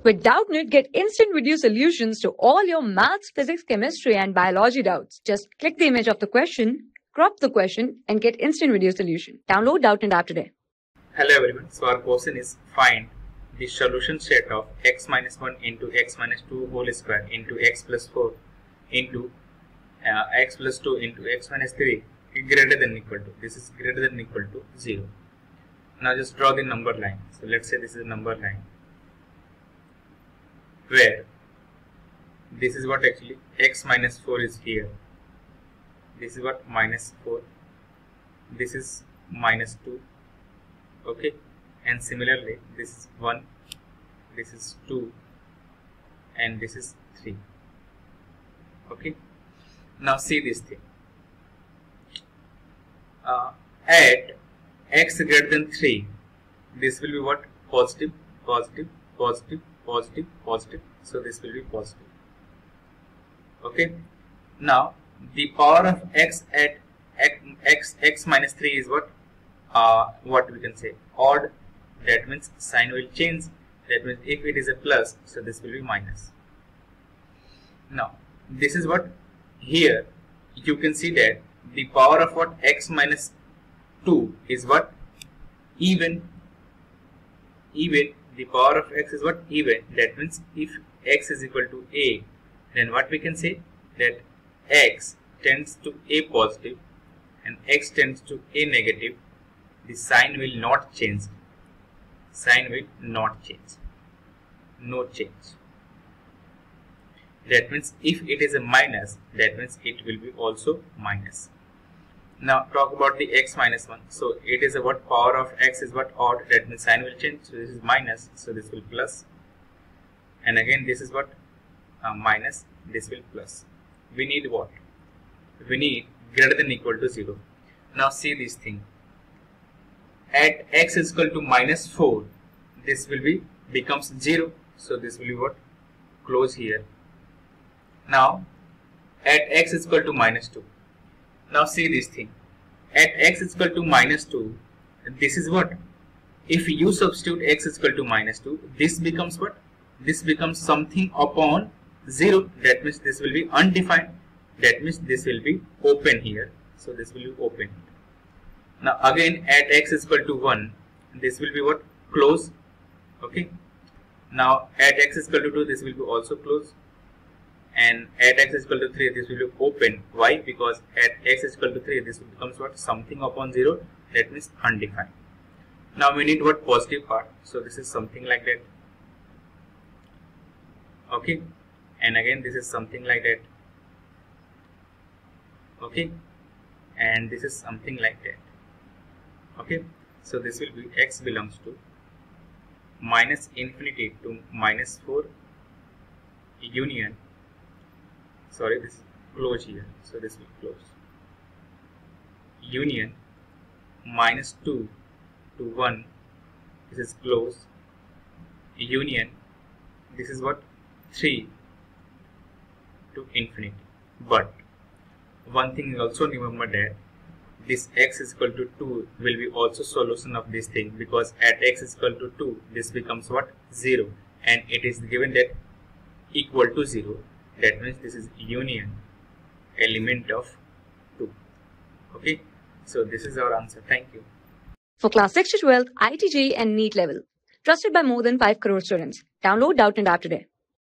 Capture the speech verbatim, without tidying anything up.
With Doubtnut, get instant video solutions to all your maths, physics, chemistry, and biology doubts. Just click the image of the question, crop the question, and get instant video solution. Download Doubtnut app today. Hello everyone. So our question is find the solution set of x minus one into x minus two whole square into x plus four into uh, x plus two into x minus three greater than equal to. This is greater than equal to zero. Now just draw the number line. So let's say this is a number line where this is what actually x minus four is here. This is what minus four. This is minus two. Okay, and similarly this is one, this is two, and this is three. Okay, now see this thing. Uh, at x greater than three, this will be what? Positive, positive, positive, positive, positive. So this will be positive. Okay, now the power of x at x, x, x minus three is what? Uh, what we can say? Odd. That means sign will change. That means if it is a plus, so this will be minus. Now this is what here you can see that the power of what? X minus two is what? Even. Even. The power of x is what? Even. That means if x is equal to a, then what we can say? That x tends to a positive and x tends to a negative. The sign will not change. Sign will not change. No change. That means if it is a minus, that means it will be also minus. Now talk about the x minus one. So it is a what? Power of x is what? Odd. That means sign will change. So this is minus. So this will plus. And again this is what? Uh, minus. This will plus. We need what? We need greater than equal to zero. Now see this thing. At x is equal to minus four, this will be becomes zero. So this will be what? Close here. Now at x is equal to minus two. Now see this thing. At x is equal to minus two, this is what? If you substitute x is equal to minus two, this becomes what? This becomes something upon zero. That means this will be undefined. That means this will be open here. So this will be open. Now again at x is equal to one, this will be what? Close. Okay. Now at x is equal to two, this will be also close. And at x is equal to three, this will be open. Why? Because at x is equal to three, this becomes what? Something upon zero. That means undefined. Now we need what? Positive part. So this is something like that. Okay. And again this is something like that. Okay. And this is something like that. Okay, so this will be x belongs to minus infinity to minus four union, sorry this close here, so this will close, union minus two to one, this is close, union, this is what? three to infinity. But one thing is also remember that this x is equal to two will be also solution of this thing, because at x is equal to two, this becomes what? zero, and it is given that equal to zero. That means this is union element of two. Okay, so this is our answer. Thank you. For class six to twelve, I I T J E E and NEET level. Trusted by more than five crore students. Download Doubtnut app today.